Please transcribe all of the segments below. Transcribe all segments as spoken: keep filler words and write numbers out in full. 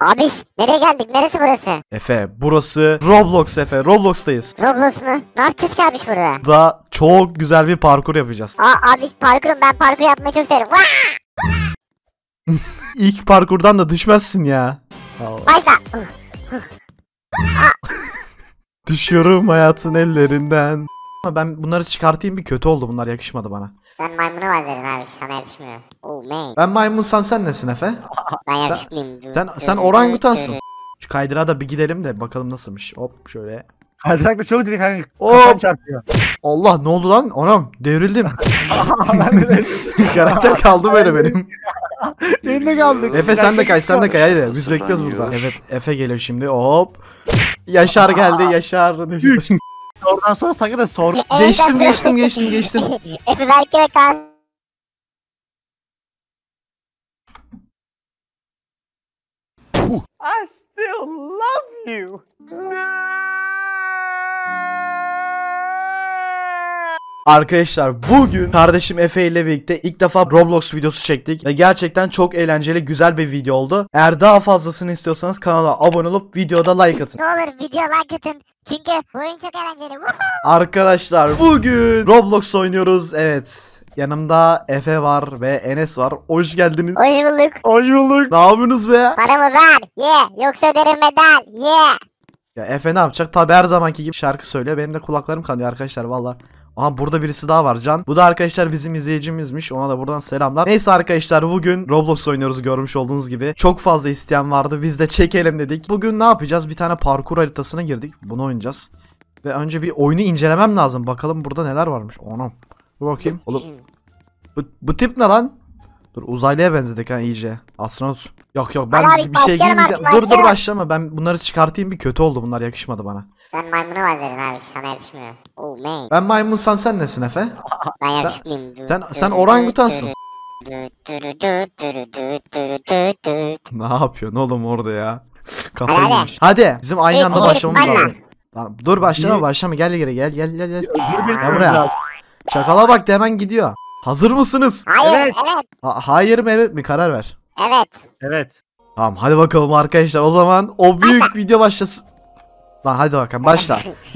Abi nereye geldik? Neresi burası? Efe burası Roblox Efe. Roblox'tayız. Roblox mu? Ne yapacağız ki abi burada? Burada çok güzel bir parkur yapacağız. Aa abi parkurum, ben parkur yapmayı çok severim. Vaa! İlk parkurdan da düşmezsin ya. Başla. Düşüyorum hayatın ellerinden. Ama ben bunları çıkartayım, bir kötü oldu, bunlar yakışmadı bana. Sen maymuna benzedin abi, sana yakışmıyor. Oh man. Ben maymunsam sen nesin Efe? Ben yakışıklıyım. Sen sen orangutansın. Şu kaydırağa da bir gidelim de bakalım nasılmış. Hop şöyle. Kaydırak da çok direkt hani Hop. kafan çarpıyor. Allah, ne oldu lan? Anam devrildim. Ben de Karakter kaldı böyle benim. Yerinde kaldık. Efe sen de kay, sen de kay, haydi biz bekliyoruz burada. Evet, Efe gelir şimdi, hop. Yaşar geldi, Yaşar. Oradan sonra sakın da sor. Geçtim geçtim geçtim geçtim. Efe belki ve Kaan. I still love you. Arkadaşlar bugün kardeşim Efe ile birlikte ilk defa Roblox videosu çektik ve gerçekten çok eğlenceli, güzel bir video oldu. Eğer daha fazlasını istiyorsanız kanala abone olup videoda like atın. Ne olur video like atın. Çünkü bu oyun çok eğlenceli. Arkadaşlar bugün Roblox oynuyoruz. Evet. Yanımda Efe var ve Enes var. Hoş geldiniz. Hoş bulduk. Hoş bulduk. Ne yapıyorsunuz be? Paramı ver. Ye. Yeah. Yoksa öderim bedel. Ye. Yeah. Ya Efe ne yapacak? Tabi her zamanki gibi şarkı söylüyor. Benim de kulaklarım kanıyor arkadaşlar valla. Aha burada birisi daha var, Can. Bu da arkadaşlar bizim izleyicimizmiş. Ona da buradan selamlar. Neyse arkadaşlar bugün Roblox oynuyoruz, görmüş olduğunuz gibi. Çok fazla isteyen vardı. Biz de çekelim dedik. Bugün ne yapacağız? Bir tane parkur haritasına girdik. Bunu oynayacağız. Ve önce bir oyunu incelemem lazım. Bakalım burada neler varmış. Anam. Dur bakayım. Oğlum. Bu, bu tip ne lan? Dur, uzaylıya benzedik ha iyice. Astronot. Yok yok ben Hadi abi, bir şey başlayalım giymeyeceğim. artık, Dur dur başlayalım. başlama. Ben bunları çıkartayım, bir kötü oldu. Bunlar yakışmadı bana. Sen maymuna benzedin abi, sana yakışmıyor. Oh man. Ben maymunsam sen nesin Efe? Ben yakışıklıyım. Sen sen orangutansın. Ne yapıyorsun oğlum orada ya? Kafayı Hadi, yemiş. Hadi bizim aynı anda Evet, başlamamız başla. lazım. Tamam, dur başlama Niye? başlama, gel geri gel gel gel gel. Dur Gel buraya. Çakala bak de hemen gidiyor. Hazır mısınız? Hayır, Evet. evet, Ha- hayır mı evet mi, karar ver. evet. Evet. Tamam hadi bakalım arkadaşlar, o zaman o büyük video başlasın. Lan hadi bakalım başla.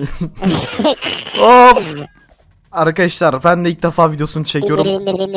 Hop. Arkadaşlar ben de ilk defa videosunu çekiyorum.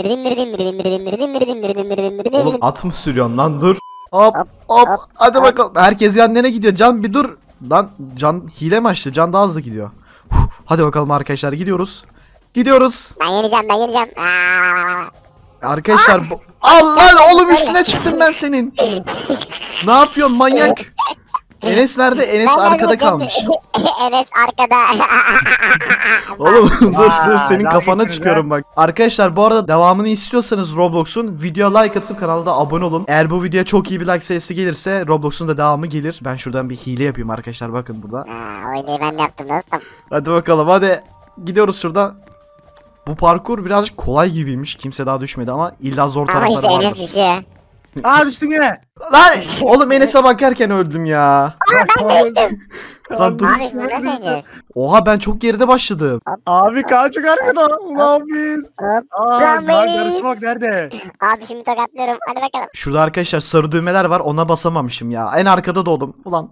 Oğlum at mı sürüyorsun lan, dur. Hop hop, hop, hadi hop. bakalım. Herkes yanına gidiyor. Can bir dur. Lan Can hile mi açtı? Can daha hızlı gidiyor. Huh, hadi bakalım arkadaşlar, gidiyoruz. Gidiyoruz. Ben yeneceğim, ben yeneceğim. Aa! Arkadaşlar bu... Allah oğlum, üstüne çıktım ben senin. Ne yapıyorsun manyak? Enes nerede? Enes Ben arkada nerede kalmış. Enes arkada. Oğlum dur dur, Aa, senin daha kafana gitmedi çıkıyorum bak. Arkadaşlar bu arada devamını istiyorsanız Roblox'un, videoya like atıp kanalda abone olun. Eğer bu videoya çok iyi bir like sayısı gelirse Roblox'un da devamı gelir. Ben şuradan bir hile yapayım arkadaşlar, bakın burada. Aa, oyunu ben de yaptım dostum. Hadi bakalım hadi. Gidiyoruz şuradan. Bu parkur birazcık kolay gibiymiş. Kimse daha düşmedi ama illa zor Ama işte tarafları Enes vardır. düşüyor. Aa düştün yine. Lan oğlum, Enes'e bakarken öldüm ya. Aa ben de düştüm. Lan dur. Abi bunu nasıl yeneceğiz? Oha, ben çok geride başladım. Abi Kaan çok arkada. Ulan biz. Hop. Aa Lan bak biz. yarışmak nerede? Abi şimdi tokatlıyorum. Hadi bakalım. Şurada arkadaşlar sarı düğmeler var, ona basamamışım ya. En arkada doğdum. Ulan.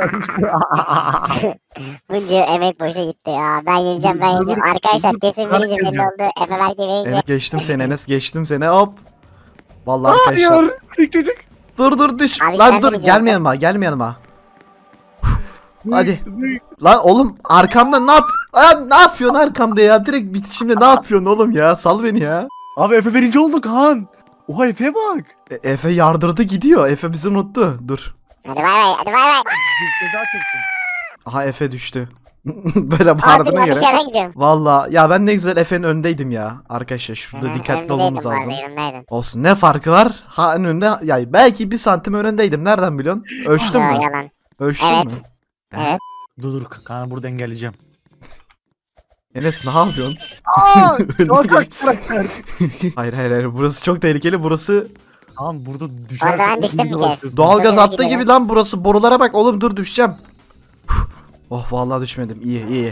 Bunca emek boşa gitti ya. Ben yeneceğim, ben yeneceğim. Arkadaşlar kesin vereceğim, belli oldu. Efe belki verince. Enes, geçtim seni Enes, geçtim seni, hop. Vallahi arkadaşlar. Hayır. Çocuk çocuk. Dur dur düş. Abi Lan sen dur, de gelme yanıma, gelme yanıma. Hadi. Lan oğlum arkamda ne yap? Lan ne yapıyorsun arkamda ya? Direkt bitişimde ne yapıyorsun oğlum ya? Sal beni ya. Abi Efe birinci oldu Kaan. Oha Efe'ye bak. E- Efe yardırdı gidiyor. Efe bizi unuttu. Dur. Hadi bay bay, hadi bay bay. Biz ceza çeksin. Aha Efe düştü. Böyle Abi bağırdığına ben göre. dışarıdan gidiyorum. Valla ya ben ne güzel Efe'nin önündeydim ya. Arkadaşlar şurada Hı, dikkatli önümdeydin olmamız bu arada, lazım. yanımdaydın. Olsun, ne farkı var? Ha önünde ya, belki bir santim önündeydim. Nereden biliyorsun? Ölçtün Yo, mü? yalan. Ölçtün Evet. mü? Evet. Dur dur Kaan'ı burada engelleyeceğim. Enes ne yapıyorsun? Aa çok karakter. Hayır hayır hayır, burası çok tehlikeli. Burası Kaan burada düşersen. Orada ben düştüm bir kez. doğalgaz Şöyle hattı gidelim. gibi lan burası. Borulara bak oğlum, dur düşeceğim. Oh vallahi düşmedim. İyi iyi.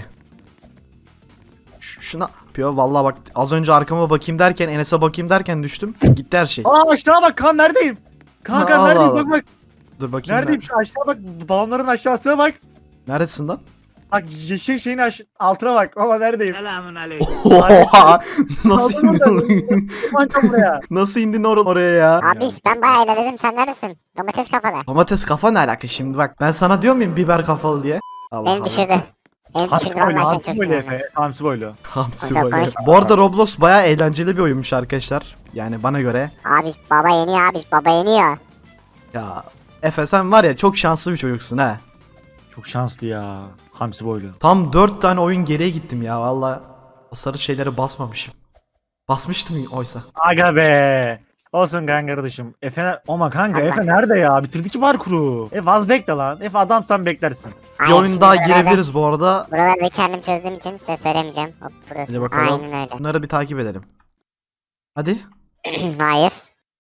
Ş- Şuna yapıyor vallahi, bak az önce arkama bakayım derken, Enes'e bakayım derken düştüm. Gitti her şey. Aa aşağı bak Kaan neredeyim? Kaan Kaan Allah neredeyim Allah. bak bak. Dur bakayım. Neredeyim şu aşağı bak. Balonların aşağısına bak. Ben. Neredesin lan? Bak yeşil şeyin aş- altına bak. Ama neredeyim? Oha! Nasıl Kaldım indin orada. oraya? Mançam buraya. Nasıl indin or oraya ya? Abiş ben bayağı ilerledim sen neredesin? Domates kafalı. Domates kafa ne alaka şimdi bak. Ben sana diyor muyum biber kafalı diye? Allah Beni Allah. düşürdü. Beni Hamsi düşürdü boylu. vallahi çok Hamsi çok boylu sinirlendim. Efe. Hamsi boylu. Hamsi Çok böyle. konuşma. Bu arada Roblox bayağı eğlenceli bir oyunmuş arkadaşlar. Yani bana göre. Abiş baba yeniyor abiş baba yeniyor. Ya Efe sen var ya çok şanslı bir çocuksun ha. Çok şanslı ya. Hamsi boylu. Tam dört tane oyun geriye gittim ya valla. O sarı şeylere basmamışım. Basmıştım oysa. Aga be. Olsun kanka kardeşim. Efe ner- Ama kanka Efe nerede ya? Bitirdi ki parkuru. Efe az bekle lan. Efe adamsan beklersin. Bir Aynen, oyun şimdi daha buralarda- girebiliriz bu arada. Buraları da kendim çözdüğüm için size söylemeyeceğim. Hop burası. Hadi bakalım. Aynen öyle. Bunları bir takip edelim. Hadi. Hayır.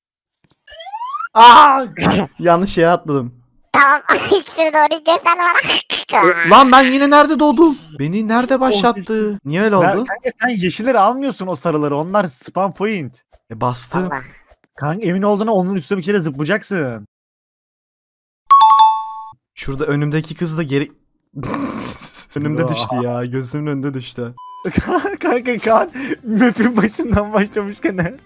Aa! Yanlış yere atladım. Tamam. İkisini doğru gösterdi bana. Lan ben yine nerede doğdum? Beni nerede başlattı? Niye öyle Ben, oldu? kanka sen yeşilleri almıyorsun o sarıları. Onlar spam point. E bastı. Allah. Kanka emin olduğuna onun üstüne bir kere zıplayacaksın. Şurada önümdeki kız da geri... Önümde Ya. düştü ya. Gözümün önünde düştü. Kanka kan map'in başından başlamışken ne?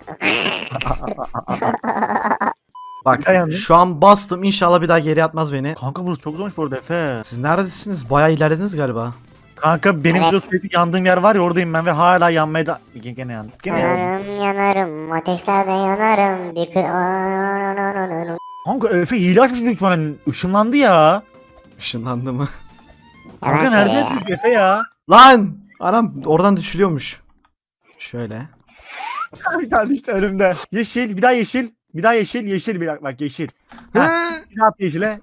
Bak Dayandı. şu an bastım. İnşallah bir daha geri atmaz beni. Kanka burası çok zormuş bu arada Efe. Siz neredesiniz? Bayağı ilerlediniz galiba. Kanka benim Evet. evet. sürekli yandığım yer var ya oradayım ben ve hala yanmaya da... Gene, gene yandım. Gene yandım. Yanarım yanarım ateşlerde yanarım bir kır. Kanka Efe hile açmış büyük ihtimalle. Işınlandı ya. Işınlandı mı? Kanka Yalan nerede söylüyor. yatıyor Efe ya? Lan! Anam oradan düşülüyormuş. Şöyle. Bir tane işte önümde. Yeşil bir daha yeşil. Bir daha yeşil yeşil bir bak, bak yeşil. Ha, bir daha at yeşile.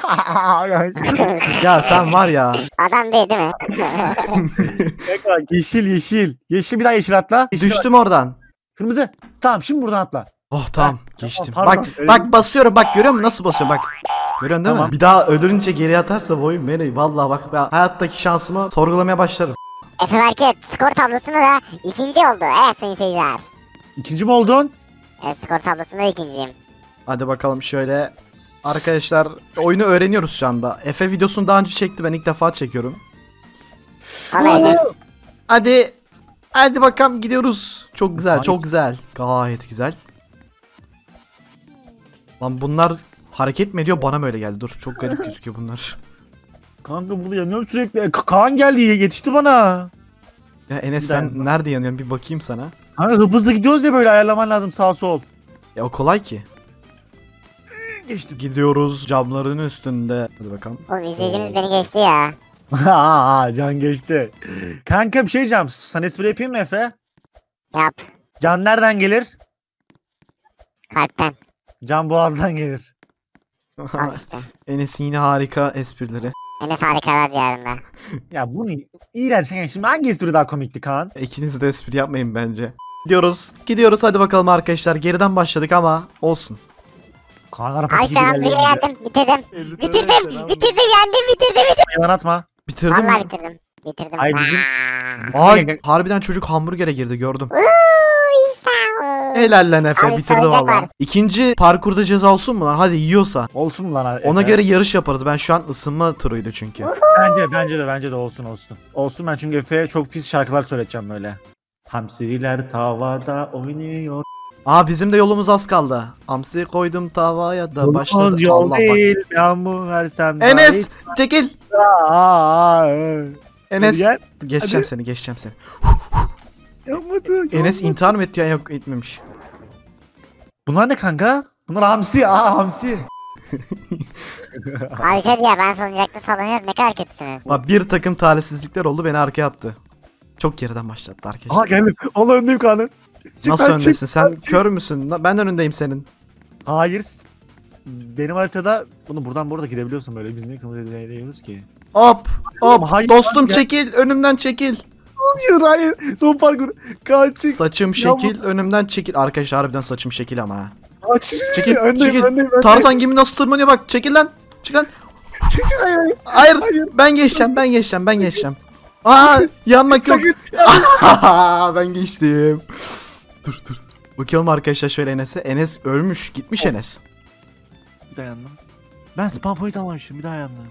Ya sen var ya. Adam değil değil mi? Bak, yeşil yeşil. Yeşil bir daha yeşil atla. Yeşil Düştüm oradan. Kırmızı. Tamam şimdi buradan atla. Oh tamam geçtim. pardon, Bak öyle bak değil. basıyorum bak görüyor musun nasıl basıyorum bak. Görüyorsun değil Tamam. mi? Bir daha ölünce geri atarsa bu oyun beni vallahi bak ben hayattaki şansımı sorgulamaya başlarım. Efe Berket skor tablosunda da ikinci oldu. Evet sayın seyirciler. İkinci mi oldun? Evet skor tablosunda ikinciyim. Hadi bakalım şöyle. Arkadaşlar oyunu öğreniyoruz şu anda. Efe videosunu daha önce çekti ben ilk defa çekiyorum. Vallahi de. Hadi. Hadi bakalım gidiyoruz. Çok güzel Gayet- çok güzel. Gayet güzel. Lan bunlar hareket mi ediyor bana mı öyle geldi? Dur çok garip gözüküyor bunlar. Kanka burada yanıyorum sürekli. E, Ka- Kaan geldi yetişti bana. Ya Enes Bir sen dakika. nerede yanıyorsun bir bakayım sana. Kanka hıp hızlı gidiyoruz ya böyle ayarlaman lazım sağ sol. Ya o kolay ki. Geçtim. Gidiyoruz camların üstünde. Hadi bakalım. Oğlum izleyicimiz beni geçti ya. Aa, can geçti. Kanka bir şey diyeceğim. Sana espri yapayım mı Efe? Yap. Can nereden gelir? Kalpten. Can boğazdan gelir. Al işte. Enes'in yine harika esprileri. Enes harikalar diyarında. Ya bu ne? İğrenç. Yani şimdi hangi espri daha komikti Kaan? İkiniz de espri yapmayın bence. Gidiyoruz. Gidiyoruz hadi bakalım arkadaşlar. Geriden başladık ama olsun. Kaan araba Ay ben buraya geldim. Bitirdim. Bitirdim. Bitirdim yendim bitirdim. bitirdim. Yalan atma. Bitirdin Vallahi mi? bitirdim. Bitirdim. Ay, bizim- Aa. Aa, harbiden çocuk hamburgere girdi gördüm. Uuu, işte o. Helal lan Efe Abi bitirdi saracak valla. var. İkinci parkurda ceza olsun mu lan? Hadi yiyorsa. Olsun mu lan Efe? Ona göre yarış yaparız. Ben şu an ısınma turuydu çünkü. Bence bence de bence de olsun olsun. Olsun ben çünkü Efe'ye çok pis şarkılar söyleteceğim böyle. Hamsiler tavada oynuyor. Aa bizim de yolumuz az kaldı. Hamsi koydum tavaya da başladı. Olmaz yol Allah bak. değil. Yağmur versem Enes çekil. Aa, Enes Gel. geçeceğim Hadi. seni geçeceğim seni. Yapmadı. Enes intihar mı etti ya yok etmemiş. Bunlar ne kanka? Bunlar hamsi. Aa hamsi. Abi şey ya ben salıncakta sallanıyorum ne kadar kötüsünüz. Ama bir takım talihsizlikler oldu beni arkaya attı. Çok geriden başlattı arkadaşlar. Aha geldim. Allah öndeyim Kaan'ın. Çık Nasıl lan, çık. öndesin? Sen kör müsün? Ben önündeyim senin. Hayır. Benim haritada bunu buradan burada gidebiliyorsun böyle. Biz niye kırmızı değiyoruz ki? Hop hop Hayır, dostum ya. çekil önümden çekil. Hayır hayır. Son parkur. Kaan çık. Saçım Ya şekil önümden çekil. Arkadaşlar harbiden saçım şekil ama ha. Aa, çık. Çekil Öndeyim, çekil. öndeyim, öndeyim. Tarzan gibi nasıl tırmanıyor bak çekil lan. Çık lan. Çık, çık, hayır, hayır. Hayır, Hayır. ben geçeceğim ben geçeceğim ben geçeceğim. Aa yanmak yok. Sakın. Ben geçtim. Dur dur. Bakalım arkadaşlar şöyle Enes'e. Enes ölmüş gitmiş Enes. Dayandım. Ben spawn point almamışım bir daha yandım.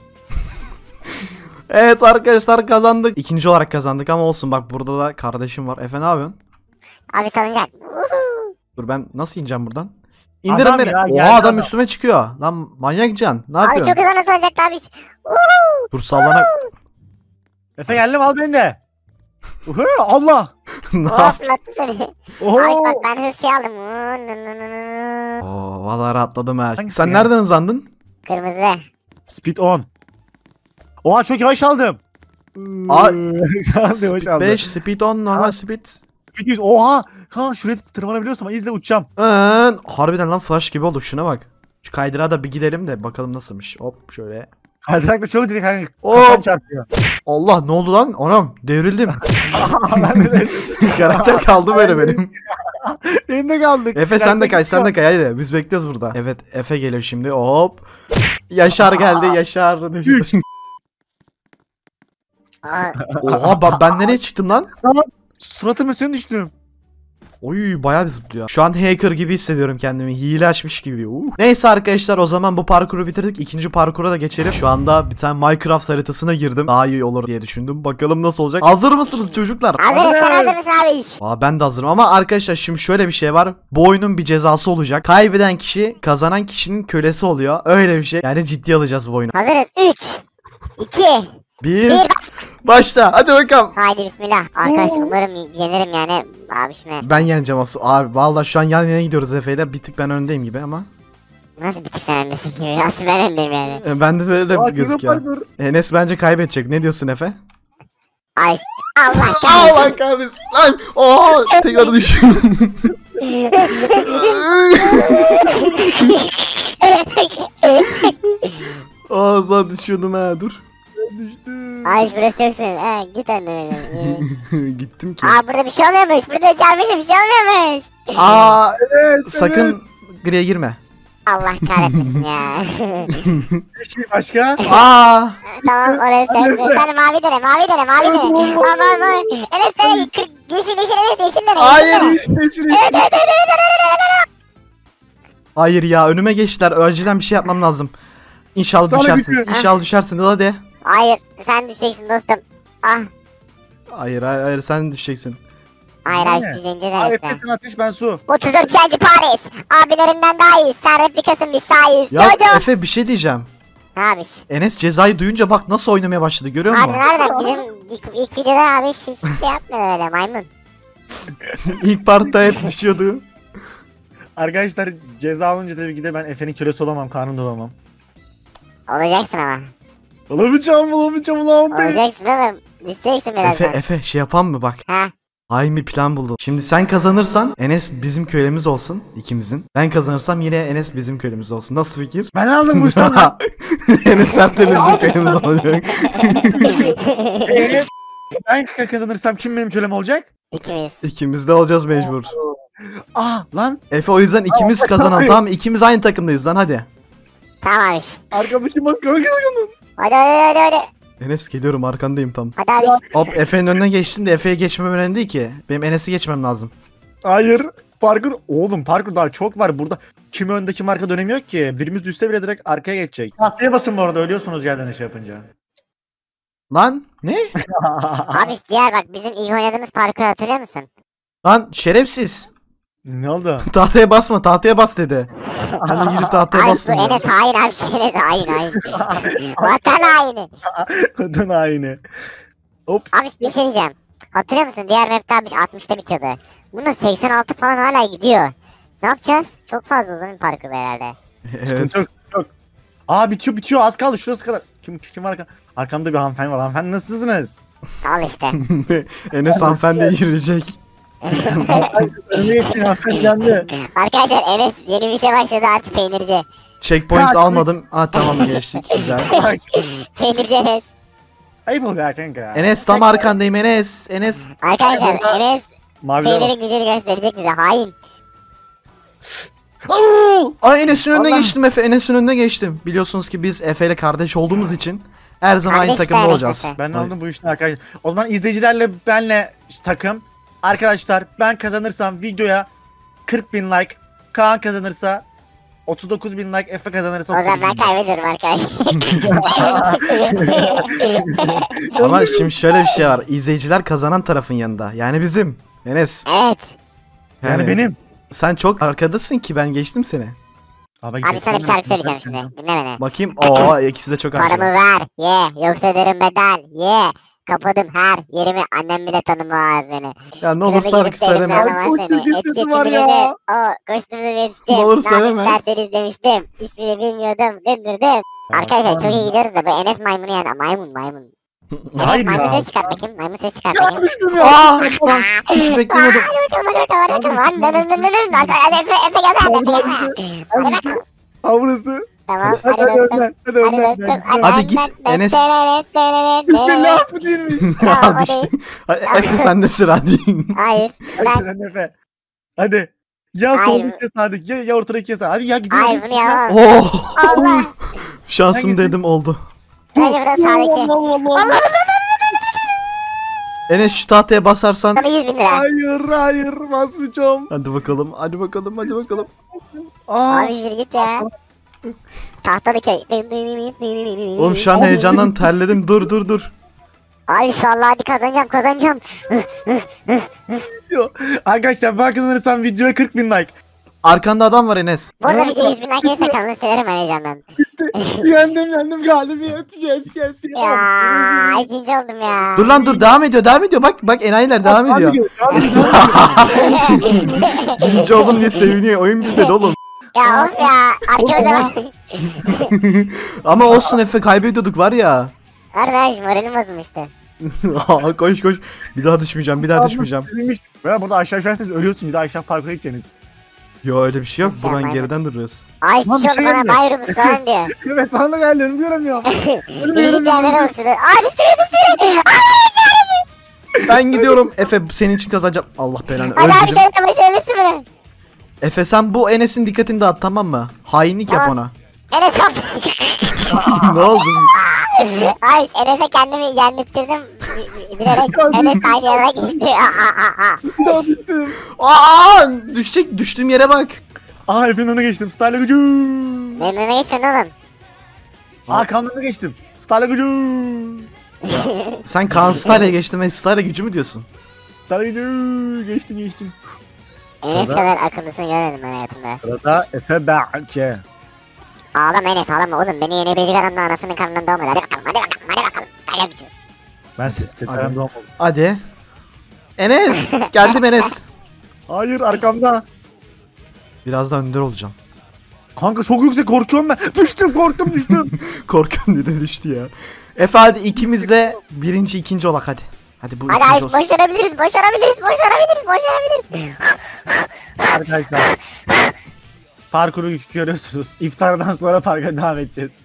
Evet arkadaşlar kazandık. İkinci olarak kazandık ama olsun bak burada da kardeşim var. Efe ne yapıyorsun? Abi salıncak. Dur ben nasıl ineceğim buradan? İndirin Adam beni. ya, geldi Oha adam adam. üstüme çıkıyor. Lan manyak can. Ne Abi yapıyorsun? çok hızlı salıncak abi. Dur sallana. Efe geldim al beni de. Uhu, Allah. Ne Oh yap- fırlattım seni. Oho. Abi bak ben hız şey aldım. Oo vallahi rahatladım ha. Hangisi Sen ya? nereden hızlandın? Kırmızı. Speed on. Oha çok yavaş aldım. Aa, Kanka yavaş Speed aldım. beş, speed on, normal Aa. speed. Speed yüz. Oha. Kanka şuraya tırmanabiliyorsam ama izle uçacağım. Ee, harbiden lan flash gibi olduk şuna bak. Şu kaydırağa da bir gidelim de bakalım nasılmış. Hop şöyle. Kaydırakla çok direkt kanka. Hop. Kafan çarpıyor. Allah ne oldu lan? Anam devrildim. Ben de Karakter kaldı böyle benim. elinde kaldık. Efe sen de kay sen de kay hadi biz bekliyoruz burada. Evet Efe geliyor şimdi hop. Yaşar geldi Yaşar. Üç. Aa, Oha ben, ben nereye çıktım lan? Suratıma sen düştüm. Oy bayağı bir zıplıyor. Şu an hacker gibi hissediyorum kendimi. Hile açmış gibi. Uh. Neyse arkadaşlar o zaman bu parkuru bitirdik. İkinci parkura da geçelim. Şu anda bir tane Minecraft haritasına girdim. Daha iyi olur diye düşündüm. Bakalım nasıl olacak. Hazır mısınız çocuklar? hazırız sen hazır mısın abi? Aa, ben de hazırım ama arkadaşlar şimdi şöyle bir şey var. Bu oyunun bir cezası olacak. Kaybeden kişi kazanan kişinin kölesi oluyor. Öyle bir şey. Yani ciddi alacağız bu oyunu. Hazırız. üç, iki, Bir bir. başla. Hadi bakalım. Haydi bismillah. Arkadaşım umarım yenerim yani abişime. Ben yeneceğim asıl. Abi vallahi şu an yan yana gidiyoruz Efe'yle. Bir tık ben öndeyim gibi ama. Nasıl bir tık sen öndesin gibi. Nasıl ben öndeyim yani. E, Bende de öyle Aa, bir gözüküyor. parkur. Enes bence kaybedecek. Ne diyorsun Efe? Ay Allah kahretsin. Allah kahretsin. Lan. Oo, tekrar düşüyorum. Ağzına düşüyordum ha dur. Düştüm. Ay burası çok senin. Ha, git önden. önden. Gittim ki. Aa burada bir şey olmuyormuş. Burada çarpınca bir şey olmuyormuş. Aa, Evet, sakın griye girme. Allah kahretmesin ya. Bir şey başka. Aa, Tamam oraya sen sen mavi dene mavi dene mavi dene. Aman aman. Enes dene kırk yeşil yeşil Enes yeşil dene. Hayır. yeşil dene. Evet evet evet evet evet evet. hayır ya önüme geçtiler. Acilen bir şey yapmam lazım. İnşallah Sana düşersin. gidiyor. İnşallah düşersin hadi. Hayır sen düşeceksin dostum. Ah. Hayır hayır, hayır sen düşeceksin. Hayır Bu abi ne? biz ineceğiz Aa, Enes'le. Efe sen ateş ben su. otuz dört Çaycı Paris. Abilerinden daha iyi. Sen replikasın biz sahiyiz. Ya Jojo. Efe bir şey diyeceğim. Ne abiş? Enes cezayı duyunca bak nasıl oynamaya başladı görüyor Abi musun? nereden bizim ilk, ilk videoda abi hiç hiçbir şey yapmıyor öyle maymun. İlk partta hep düşüyordu. Arkadaşlar ceza alınca tabii ki de ben Efe'nin kölesi olamam, karnında olamam. Olacaksın ama. Olamayacağım, olamayacağım ulan be. Olacaksın oğlum. Düşeceksin Efe birazdan. Efe şey yapan mı bak. Ha. Hain bir plan buldum. Şimdi sen kazanırsan Enes bizim kölemiz olsun ikimizin. Ben kazanırsam yine Enes bizim kölemiz olsun. Nasıl fikir? Ben aldım bu işten lan. Enes her türlü bizim kölemiz olacak. Eee, ben kazanırsam kim benim kölem olacak? İkimiz. İkimiz de olacağız mecbur. Ah lan Efe o yüzden ikimiz kazanalım tamam mı? İkimiz aynı takımdayız lan hadi. Tamam abi. arkamdaki bak gölge gölge. Hadi hadi hadi hadi. Enes geliyorum arkandayım tam. Hadi abi. Hop Efe'nin önüne geçtim de Efe'ye geçmem önemli değil ki. Benim Enes'i geçmem lazım. Hayır. Parkur oğlum parkur daha çok var burada. Kim önde kim arka dönemiyor ki. Birimiz düşse bile direkt arkaya geçecek. Tahtaya basın bu arada ölüyorsunuz yerden şey yapınca. Lan ne? Abi diğer bak bizim ilk oynadığımız parkuru hatırlıyor musun? Lan şerefsiz. Ne oldu? Tahtaya basma tahtaya bas dedi. Hani gidip tahtaya Ay bu bastın ya. Enes hain abi şey Enes hain hain. Vatan haini. Kadın aynı. Hop. Abi bir şey diyeceğim. Hatırlıyor musun diğer map'te abi altmışta bitiyordu. Bunda seksen altı falan hala gidiyor. Ne yapacağız? Çok fazla uzun bir parkur herhalde. Evet. Yok yok. Aa bitiyor bitiyor az kaldı şurası kadar. Kim kim var arka? Arkamda bir hanımefendi var. Hanımefendi nasılsınız? Al işte. Enes hanımefendiye yürüyecek. Önüme için hanımefendi yandı. Arkadaşlar Enes yeni bir şey başladı artık peynirci. Checkpoint Ya, almadım. Ha tamam geçtik güzel. Peynirci Enes. Ayıp oluyor ya kanka ya. Enes tam arkandayım Enes. Enes. Arkadaşlar Burada- Enes Mavilere bak. peynirin gücünü gösterecek bize hain. Ay Enes'in önüne Allah. geçtim Efe. Enes'in önüne geçtim. Biliyorsunuz ki biz Efe ile kardeş olduğumuz için her zaman aynı Kardeş takımda dayanışması. olacağız. Ben Ay. aldım bu işten arkadaşlar. O zaman izleyicilerle benle takım. Arkadaşlar ben kazanırsam videoya kırk bin like. Kaan kazanırsa otuz dokuz bin like Efe kazanırsa O otuz zaman ben bin like. kaybediyorum arkadaşlar. Ama şimdi şöyle bir şey var. İzleyiciler kazanan tarafın yanında. Yani bizim. Enes. Evet. Yani benim. Sen çok arkadasın ki ben geçtim seni. Abi, Abi sana bir şarkı söyleyeceğim şimdi. Dinle beni. Bakayım. Oo ikisi de çok Paramı arkada. ver ye yoksa derim bedel ye. Kapadım her yerimi, annem bile tanımaz beni. Ya ne olur Kralı şarkı gidip de elimle söyleme. alamaz Çok seni. kötü Et sesi var getirdi ya. o koştum da yetiştim. Ne olur Ne söyleme. yapayım serseri demiştim. İsmini bilmiyordum döndürdüm. Arkadaşlar çok iyi gidiyoruz da bu Enes maymunu yani maymun maymun. Enes Hayır maymun ya. ses çıkart bakayım. Maymun ses çıkart Ya bakayım. düştüm ya. Aa, lan, hiç beklemiyordum. Hadi bakalım hadi bakalım hadi bakalım. Hadi dön dön dön dön. Hadi hadi Efe Efe gel hadi. Hadi bakalım. Ha burası. Tamam Hadi hadi hadi dostum. önden. Hadi Hadi önden. dostum. Hadi git, Enes. Bismillah bu değil mi? Ya Tamam, düştü. Hadi, Efe sen de sıra hadi. Hayır. Hadi Ben sen Efe. Hadi. Ya Hayır. soldaki kes hadi. Ya, ya ortadaki kes hadi. Ya gidiyor. hayır bunu yapamam. Oh. Allah. Şansım Hangisi? dedim oldu. Bence burası sağdaki. Allah Allah Allah. Enes şu tahtaya basarsan. Sana yüz bin lira. Hayır hayır basmayacağım. Hadi bakalım. Hadi bakalım. Hadi bakalım. Aa. Abi yürü git ya. Tahtalı köy. Oğlum şu an heyecandan terledim. Dur dur dur. Abi inşallah hadi kazanacağım kazanacağım. Yo. Arkadaşlar ben kazanırsam videoya kırk bin like. Arkanda adam var Enes. Bu arada video yüz bin like gelirse kanalı silerim ben heyecandan. yendim yendim galibiyet. Yes yes yes. Ya ikinci oldum ya. Dur lan dur devam ediyor devam ediyor. Bak bak enayiler devam ediyor. Birinci oldum diye seviniyor. Oyun bitmedi oğlum. Ya of ya. Arkamıza bak. Ama olsun Efe kaybediyorduk var ya. Arkadaş moralim bozulmuştu. Aa, koş koş. Bir daha düşmeyeceğim bir daha düşmeyeceğim. Veya burada aşağı düşerseniz ölüyorsun bir daha aşağı parkura gideceksiniz. Yo öyle bir şey yok. Sen Buradan maymun. geriden duruyoruz. Ay Lan bir bir şey şey oldu bana gelmiyor. bayrumuz falan diyor. Evet bana da geldi göremiyorum. Yürü git yerlere bak şurada. Aa düştürüyor düştürüyor. Ben gidiyorum. Efe senin için kazanacağım. Allah belanı Hadi abi öldürdüm. sen de başarılısı mı? Efe sen bu Enes'in dikkatini dağıt tamam mı? Hainlik yap Tamam. ona. Enes yap. Ne oldu? Ay Enes'e kendimi yendirttirdim. Bilerek Enes aynı yerine geçti. Aa, aa, aa. Bir daha düştüm. Aa düşecek düştüğüm yere bak. Aa Efe'nin önüne geçtim. Starla gücü. Benim önüme geçmedin oğlum. Aa kanlarına geçtim. Starla gücü. Sen Kaan Star'la geçtin ve Star'la gücü mü diyorsun? Starla gücü. Geçtim geçtim. Enes Sırada- kadar akıllısını görmedim ben hayatımda. Sırada Efe Berke. Ağlama Enes ağlama oğlum. Beni yenebilecek adam da anasının karnından doğmadı. Hadi bakalım hadi bakalım hadi bakalım. Style gücü. Ben siz Hadi. seferim doğmadım. Hadi. Enes geldim Enes. Hayır arkamda. Biraz daha önder olacağım. Kanka çok yüksek korkuyorum ben. Düştüm korktum düştüm. Korkuyorum dedi düştü ya. Efe hadi ikimiz de birinci ikinci olak hadi. Hadi bu Hadi ikinci abi olsun. başarabiliriz başarabiliriz başarabiliriz başarabiliriz. Arkadaşlar. Parkuru görüyorsunuz. İftardan sonra parka devam edeceğiz.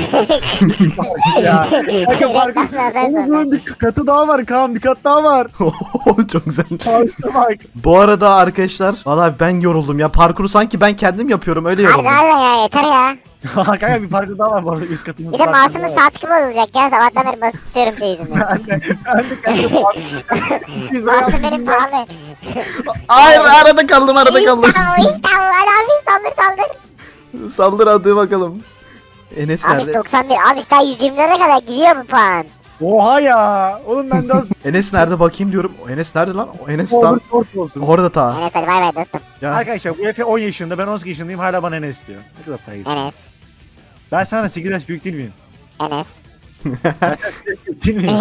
ya. Kanka parkur. Reklamlardan Onun sonra. bunun bir katı daha var Kaan bir kat daha var. Çok güzel. Parkura bak. Bu arada arkadaşlar valla ben yoruldum ya parkuru sanki ben kendim yapıyorum öyle Hadi yoruldum. harbiden ya yeter ya. Kanka bir parkur daha var bu arada üst katımızda. Bir de mouse'umun saat gibi olacak ya sabahtan beri basıp tutuyorum şey yüzünden. Ben de, ben de kendim parkur. Biz de Mouse benim pahalı. Hayır arada kaldım arada kaldım. İstanbul İstanbul hadi abi saldır saldır. Saldır hadi bakalım. Enes Abi nerede? doksan bir abi daha yüz yirmi dörde kadar gidiyor bu puan. Oha ya. Oğlum ben de Enes nerede bakayım diyorum. O Enes nerede lan? O Enes olur tam short olsun. orada ta. Enes hadi bay bay dostum. Ya. Arkadaşlar bu Efe on yaşında ben on sekiz yaşındayım hala bana Enes diyor. Ne kadar saygısız. Enes. Ben sana sekiz yaş büyük değil miyim? Enes. Değil miyim?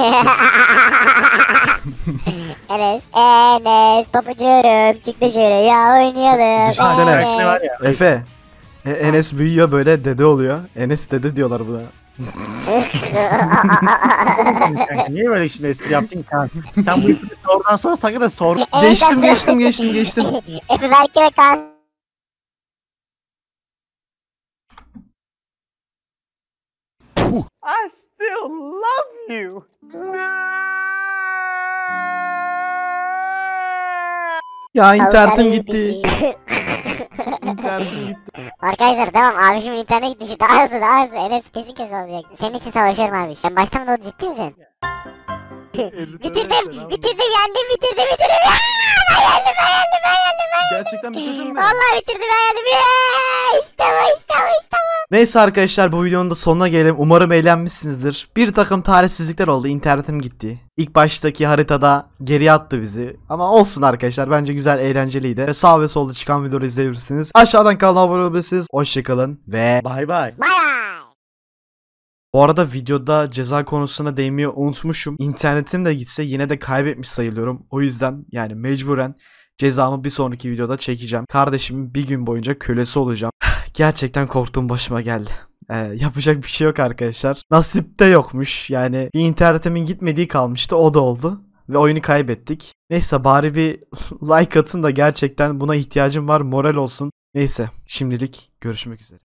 Enes. Enes. Papucuğum çık dışarıya oynayalım. Düşünsene. Aa, ne var ya? Efe. E- Enes büyüyor böyle dede oluyor. Enes dede diyorlar buna. Kanka, niye böyle şimdi espri yaptın ki? Sen bu espriyi oradan sonra sakın da sor. Geçtim geçtim geçtim geçtim. Efe Berke ve Kaan. I still love you. Ya internetim gitti. İnternetim gitti. Arkadaşlar tamam abişimin internet gitti. Daha hızlı daha hızlı. Enes kesin kesin olacak. Senin için savaşıyorum abi. Sen baştan mı doğru ciddi misin? bitirdim. Bitirdim yendim bitirdim bitirdim. Gerçekten bitirdin mi? Vallahi bitirdim hayalimi. Yeah! İşte bu işte bu işte bu. Neyse arkadaşlar bu videonun da sonuna gelelim. Umarım eğlenmişsinizdir. Bir takım talihsizlikler oldu. İnternetim gitti. İlk baştaki haritada geriye attı bizi. Ama olsun arkadaşlar. Bence güzel, eğlenceliydi. Ve sağ ve solda çıkan videoları izleyebilirsiniz. Aşağıdan kanala abone olabilirsiniz. Hoşçakalın ve Bay bay. Bay bay. bu arada videoda ceza konusuna değinmeyi unutmuşum. İnternetim de gitse yine de kaybetmiş sayılıyorum. O yüzden yani mecburen cezamı bir sonraki videoda çekeceğim. Kardeşimin bir gün boyunca kölesi olacağım. Gerçekten korktuğum başıma geldi. Ee, yapacak bir şey yok arkadaşlar. Nasipte yokmuş. Yani bir internetimin gitmediği kalmıştı. O da oldu. Ve oyunu kaybettik. Neyse bari bir like atın da gerçekten buna ihtiyacım var. Moral olsun. Neyse şimdilik görüşmek üzere.